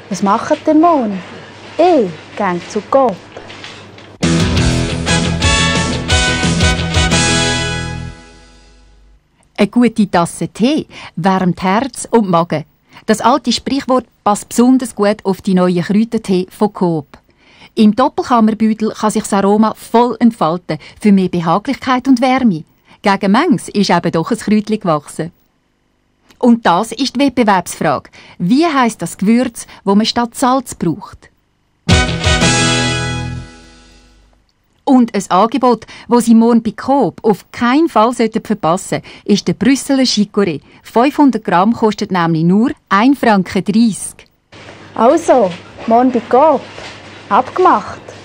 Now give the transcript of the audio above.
Was macht ihr morgen? Ich gehe zu Coop. Eine gute Tasse Tee wärmt Herz und Magen. Das alte Sprichwort passt besonders gut auf die neuen Kräutertee von Coop. Im Doppelkammerbeutel kann sich das Aroma voll entfalten für mehr Behaglichkeit und Wärme. Gegen manches ist eben doch ein Kräutchen gewachsen. Und das ist die Wettbewerbsfrage. Wie heisst das Gewürz, das man statt Salz braucht? Und ein Angebot, das Sie morgen bei Coop auf keinen Fall verpassen sollten, ist der Brüsseler Chicorée. 500 Gramm kostet nämlich nur 1,30 Franken. Also, morgen bei Coop. Abgemacht.